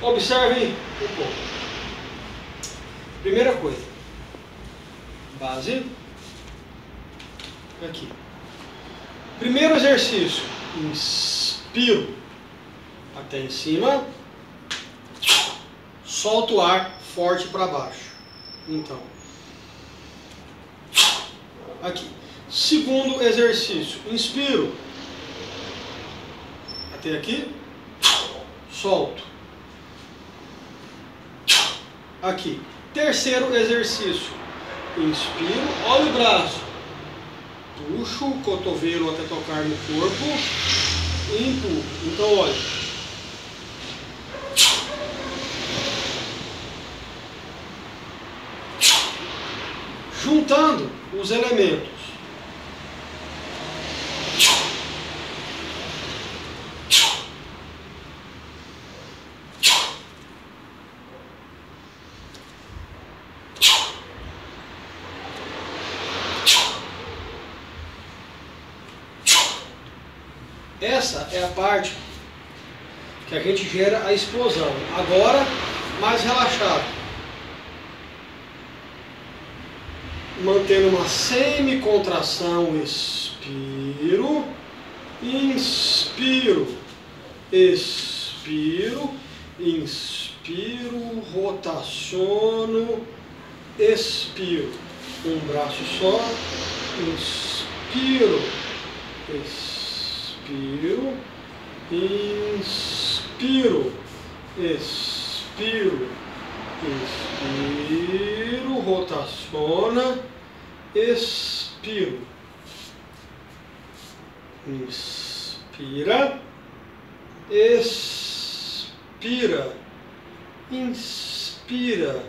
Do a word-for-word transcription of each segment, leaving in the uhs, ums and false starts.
Observem um pouco. Primeira coisa, base, aqui. Primeiro exercício, inspiro até em cima, solto o ar forte para baixo. Então, aqui. Segundo exercício, inspiro até aqui, solto. Aqui. Terceiro exercício, inspiro, olha o braço, puxo o cotovelo até tocar no corpo e empurro. Então, olha. Juntando os elementos. Essa é a parte que a gente gera a explosão. Agora, mais relaxado. Mantendo uma semi-contração, expiro, inspiro, expiro, inspiro, rotaciono, expiro. Um braço só, inspiro, expiro. Inspiro, inspiro, expiro, inspiro, rotaciona, expiro, inspira, expira, inspira,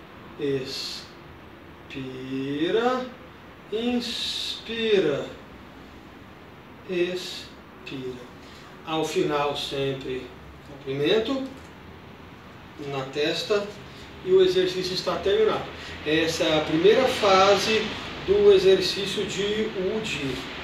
expira, inspira, expira. Ao final sempre comprimento na testa e o exercício está terminado. Essa é a primeira fase do exercício de U D I.